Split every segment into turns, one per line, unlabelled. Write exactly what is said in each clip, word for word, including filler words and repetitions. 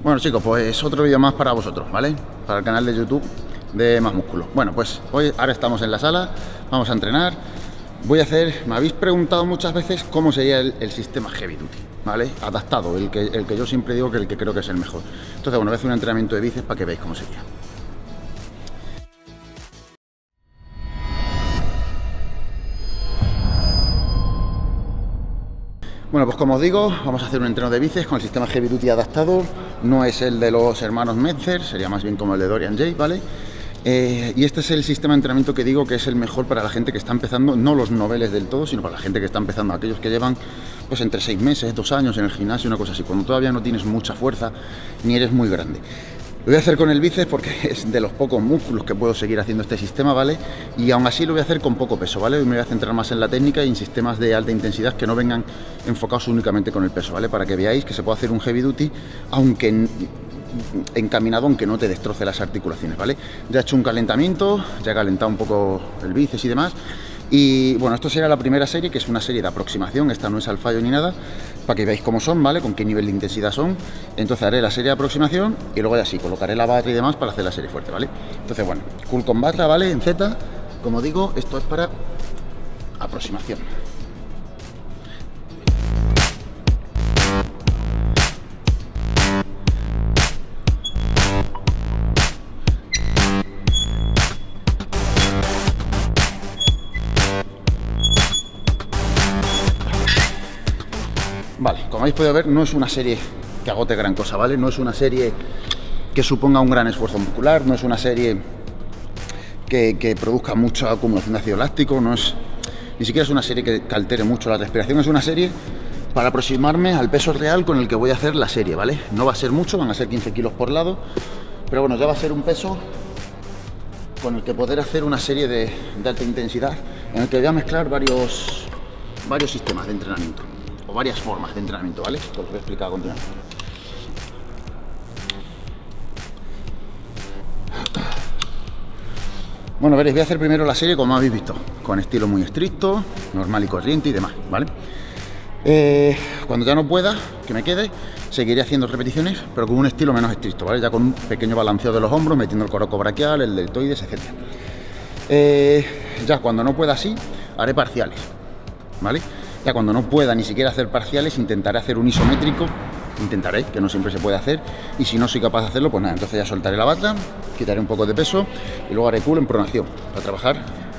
Bueno chicos, pues otro vídeo más para vosotros, ¿vale? Para el canal de YouTube de Más Músculo. Bueno, pues hoy, ahora estamos en la sala, vamos a entrenar. Voy a hacer, me habéis preguntado muchas veces cómo sería el, el sistema Heavy Duty, ¿vale? Adaptado, el que, el que yo siempre digo que el que creo que es el mejor. Entonces, bueno, voy a hacer un entrenamiento de bíceps para que veáis cómo sería. Bueno, pues como os digo, vamos a hacer un entreno de bíceps con el sistema Heavy Duty adaptado. No es el de los hermanos Metzer, sería más bien como el de Dorian Jay, ¿vale? Eh, y este es el sistema de entrenamiento que digo que es el mejor para la gente que está empezando, no los noveles del todo, sino para la gente que está empezando, aquellos que llevan pues entre seis meses, dos años en el gimnasio, una cosa así, cuando todavía no tienes mucha fuerza ni eres muy grande. Lo voy a hacer con el bíceps porque es de los pocos músculos que puedo seguir haciendo este sistema, ¿vale? Y aún así lo voy a hacer con poco peso, ¿vale? Hoy me voy a centrar más en la técnica y en sistemas de alta intensidad que no vengan enfocados únicamente con el peso, ¿vale? Para que veáis que se puede hacer un Heavy Duty, aunque encaminado, aunque no te destroce las articulaciones, ¿vale? Ya he hecho un calentamiento, ya he calentado un poco el bíceps y demás. Y bueno, esto será la primera serie, que es una serie de aproximación, esta no es al fallo ni nada, para que veáis cómo son, ¿vale? Con qué nivel de intensidad son. Entonces haré la serie de aproximación y luego ya sí, colocaré la barra y demás para hacer la serie fuerte, ¿vale? Entonces bueno, cool con barra, ¿vale? En Z, como digo, esto es para aproximación. Vale, como habéis podido ver, no es una serie que agote gran cosa, ¿vale? No es una serie que suponga un gran esfuerzo muscular, no es una serie que, que produzca mucha acumulación de ácido láctico, no es, ni siquiera es una serie que, que altere mucho la respiración, es una serie para aproximarme al peso real con el que voy a hacer la serie, ¿vale? No va a ser mucho, van a ser quince kilos por lado, pero bueno, ya va a ser un peso con el que poder hacer una serie de, de alta intensidad en el que voy a mezclar varios, varios sistemas de entrenamiento. Varias formas de entrenamiento, ¿vale? Os lo voy a explicar a continuación. Bueno, veréis, voy a hacer primero la serie como habéis visto, con estilo muy estricto, normal y corriente y demás, ¿vale? Eh, cuando ya no pueda, que me quede, seguiré haciendo repeticiones, pero con un estilo menos estricto, ¿vale? Ya con un pequeño balanceo de los hombros, metiendo el coracobraquial, el deltoides, etcétera. Eh, ya cuando no pueda así, haré parciales, ¿vale? Ya cuando no pueda ni siquiera hacer parciales, intentaré hacer un isométrico, intentaré, que no siempre se puede hacer, y si no soy capaz de hacerlo, pues nada, entonces ya soltaré la bata, quitaré un poco de peso y luego haré curl en pronación, para trabajar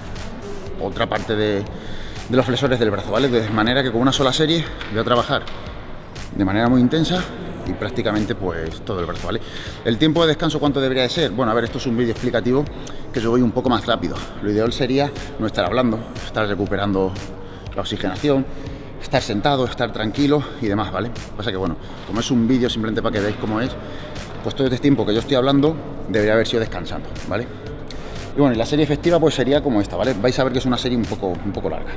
otra parte de, de los flexores del brazo, ¿vale? De manera que con una sola serie voy a trabajar de manera muy intensa y prácticamente pues todo el brazo, ¿vale? El tiempo de descanso, ¿cuánto debería de ser? Bueno, a ver, esto es un vídeo explicativo que yo voy un poco más rápido. Lo ideal sería no estar hablando, estar recuperando la oxigenación, estar sentado, estar tranquilo y demás, ¿vale? Pasa que bueno, como es un vídeo simplemente para que veáis cómo es, pues todo este tiempo que yo estoy hablando debería haber sido descansando, ¿vale? Y bueno, y la serie efectiva pues sería como esta, ¿vale? Vais a ver que es una serie un poco, un poco larga.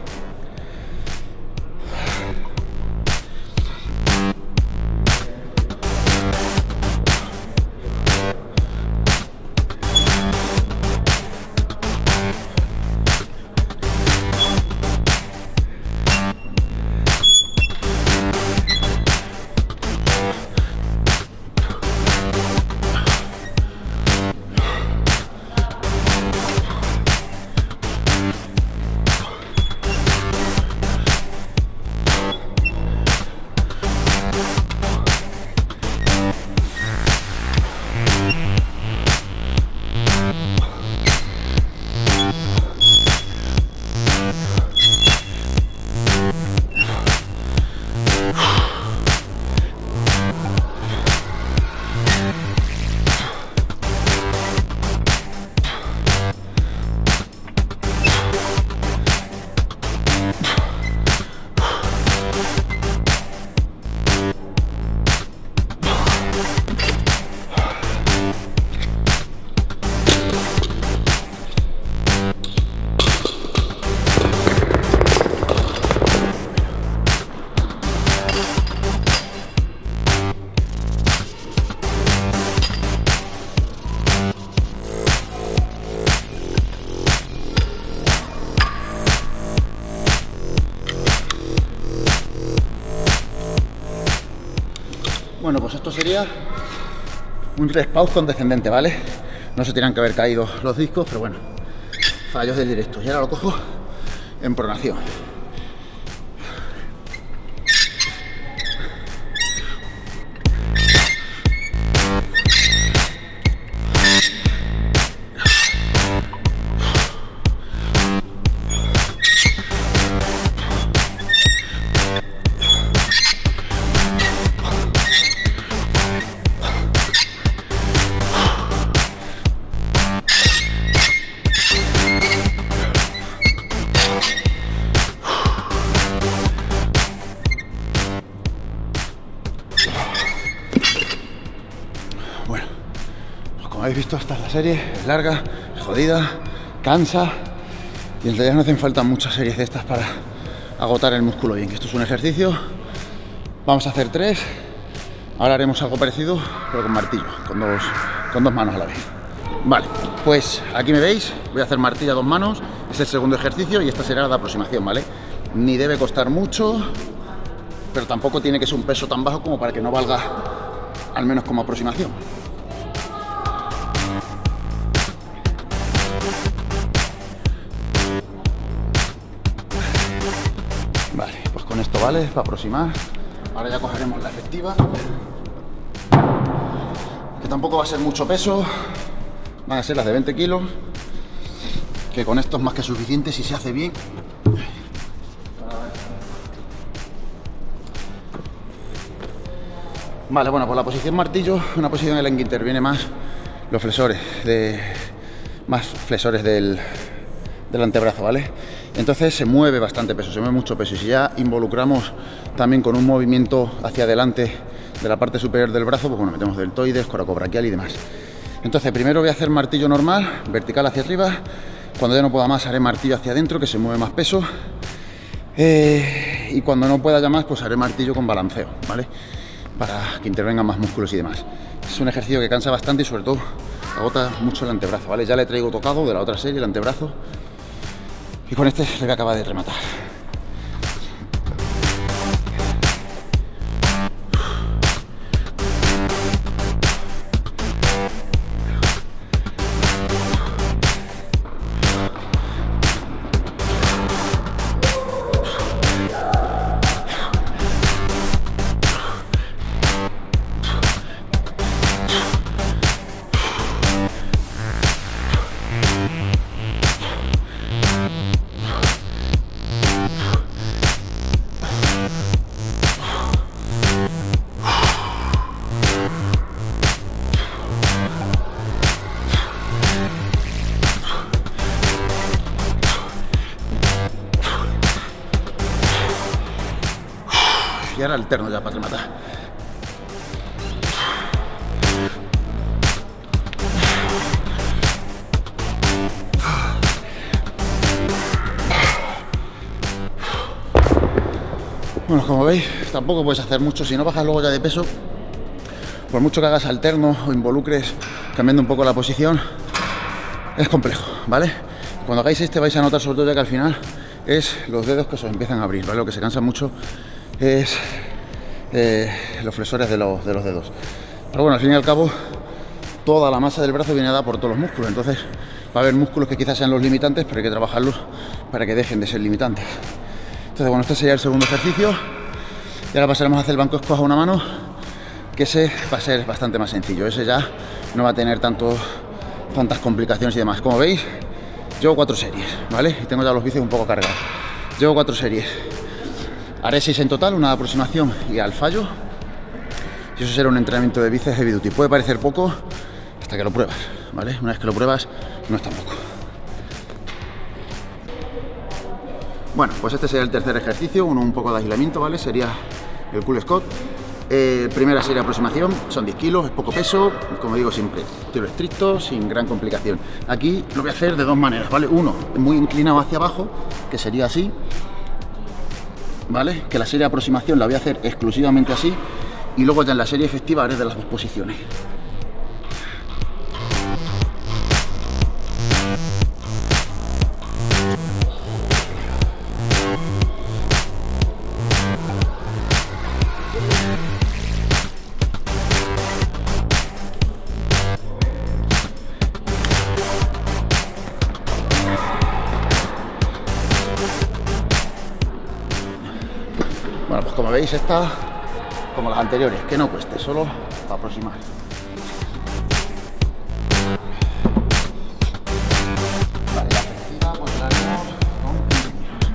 Bueno, pues esto sería un respawn condescendente, ¿vale? No se tenían que haber caído los discos, pero bueno, fallos del directo. Y ahora lo cojo en pronación. Habéis visto, esta es la serie, es larga, es jodida, cansa y en realidad no hacen falta muchas series de estas para agotar el músculo bien, que esto es un ejercicio. Vamos a hacer tres, ahora haremos algo parecido pero con martillo, con dos, con dos manos a la vez. Vale, pues aquí me veis, voy a hacer martillo a dos manos, es el segundo ejercicio y esta será la de aproximación, ¿vale? Ni debe costar mucho, pero tampoco tiene que ser un peso tan bajo como para que no valga al menos como aproximación. Vale, pues con esto vale, para aproximar. Ahora ya cogeremos la efectiva, que tampoco va a ser mucho peso, van a ser las de veinte kilos, que con esto es más que suficiente si se hace bien. Vale, bueno, pues la posición martillo, una posición en la que interviene más los flexores, de, más flexores del, del antebrazo, ¿vale? Entonces se mueve bastante peso, se mueve mucho peso, y si ya involucramos también con un movimiento hacia adelante de la parte superior del brazo, pues bueno, metemos deltoides, coracobraquial y demás. Entonces primero voy a hacer martillo normal, vertical hacia arriba, cuando ya no pueda más haré martillo hacia adentro, que se mueve más peso, eh, y cuando no pueda ya más, pues haré martillo con balanceo, ¿vale? Para que intervengan más músculos y demás. Es un ejercicio que cansa bastante y sobre todo agota mucho el antebrazo, ¿vale? Ya le traigo tocado de la otra serie, el antebrazo, y con este le voy a acabar de rematar. Y ahora alterno ya para rematar. Bueno, como veis, tampoco puedes hacer mucho. Si no bajas luego ya de peso, por mucho que hagas alterno o involucres cambiando un poco la posición, es complejo, ¿vale? Cuando hagáis este vais a notar sobre todo ya que al final es los dedos que se os empiezan a abrir, ¿vale? Lo que se cansa mucho es eh, los flexores de los, de los dedos. Pero bueno, al fin y al cabo, toda la masa del brazo viene dada por todos los músculos. Entonces va a haber músculos que quizás sean los limitantes, pero hay que trabajarlos para que dejen de ser limitantes. Entonces bueno, este sería el segundo ejercicio. Y ahora pasaremos a hacer el banco escoja a una mano, que ese va a ser bastante más sencillo. Ese ya no va a tener tanto, tantas complicaciones y demás. Como veis, llevo cuatro series, ¿vale? Y tengo ya los bíceps un poco cargados. Llevo cuatro series. Haré seis en total, una de aproximación y al fallo. Y eso será un entrenamiento de bíceps heavy duty. Puede parecer poco hasta que lo pruebas, ¿vale? Una vez que lo pruebas, no es tan poco. Bueno, pues este sería el tercer ejercicio, uno un poco de aislamiento, ¿vale? Sería el cool squat. Eh, primera serie de aproximación, son diez kilos, es poco peso, como digo siempre, tiro estricto, sin gran complicación. Aquí lo voy a hacer de dos maneras, ¿vale? Uno, muy inclinado hacia abajo, que sería así, ¿vale? Que la serie de aproximación la voy a hacer exclusivamente así, y luego ya en la serie efectiva haré de las dos posiciones. veis, esta como las anteriores, que no cueste, solo para aproximar. Vale, la efectiva pues la haremos con quince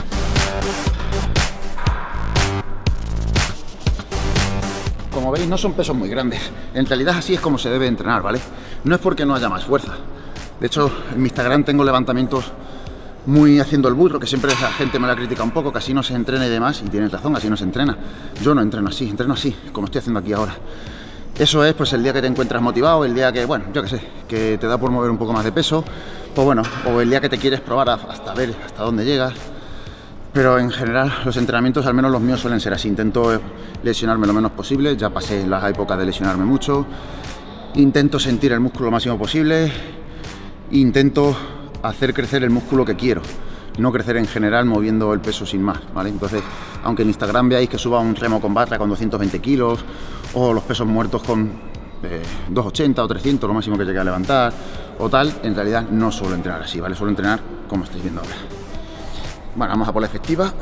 minutos. Como veis, no son pesos muy grandes. En realidad así es como se debe entrenar, ¿vale? No es porque no haya más fuerza. De hecho, en mi Instagram tengo levantamientos muy haciendo el burro, que siempre la gente me la critica un poco, que así no se entrena y demás, y tienes razón, así no se entrena. Yo no entreno así, entreno así, como estoy haciendo aquí ahora. Eso es pues el día que te encuentras motivado, el día que, bueno, yo qué sé, que te da por mover un poco más de peso, pues bueno, o el día que te quieres probar hasta ver hasta dónde llegas. Pero en general los entrenamientos, al menos los míos, suelen ser así. Intento lesionarme lo menos posible, ya pasé las épocas de lesionarme mucho. Intento sentir el músculo lo máximo posible. Intento hacer crecer el músculo que quiero, no crecer en general moviendo el peso sin más, ¿vale? Entonces, aunque en Instagram veáis que suba un remo con barra con doscientos veinte kilos, o los pesos muertos con eh, doscientos ochenta o trescientos, lo máximo que llegue a levantar, o tal, en realidad no suelo entrenar así, ¿vale? Suelo entrenar como estáis viendo ahora. Bueno, vamos a por la efectiva.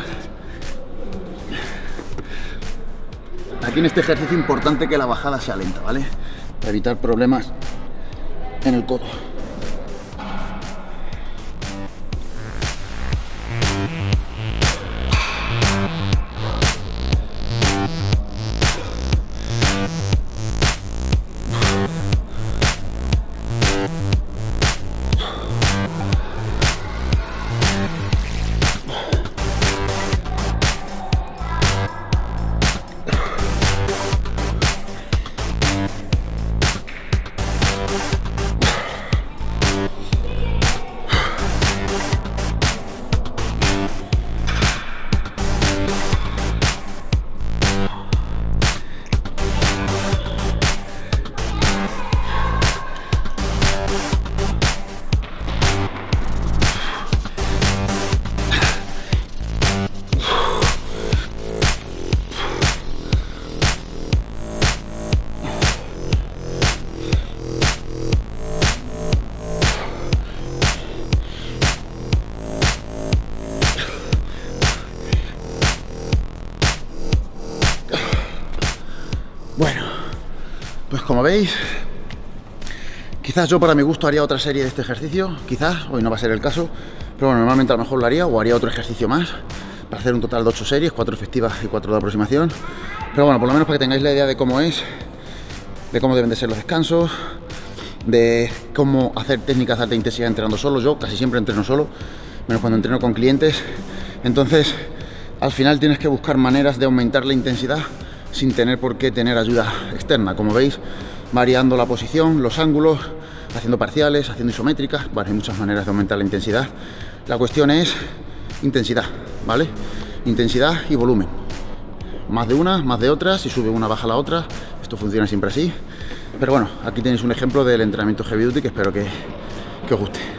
Aquí en este ejercicio es importante que la bajada sea lenta, ¿vale? Para evitar problemas en el codo. Bueno, pues como veis, quizás yo para mi gusto haría otra serie de este ejercicio, quizás, hoy no va a ser el caso, pero bueno, normalmente a lo mejor lo haría, o haría otro ejercicio más, para hacer un total de ocho series, cuatro efectivas y cuatro de aproximación. Pero bueno, por lo menos para que tengáis la idea de cómo es, de cómo deben de ser los descansos, de cómo hacer técnicas de alta intensidad entrenando solo. Yo casi siempre entreno solo, menos cuando entreno con clientes. Entonces, al final tienes que buscar maneras de aumentar la intensidad sin tener por qué tener ayuda externa. Como veis, variando la posición, los ángulos, haciendo parciales, haciendo isométricas. Bueno, hay muchas maneras de aumentar la intensidad. La cuestión es intensidad, ¿vale? Intensidad y volumen. Más de una, más de otra. Si sube una, baja la otra. Esto funciona siempre así. Pero bueno, aquí tenéis un ejemplo del entrenamiento heavy duty que espero que, que os guste.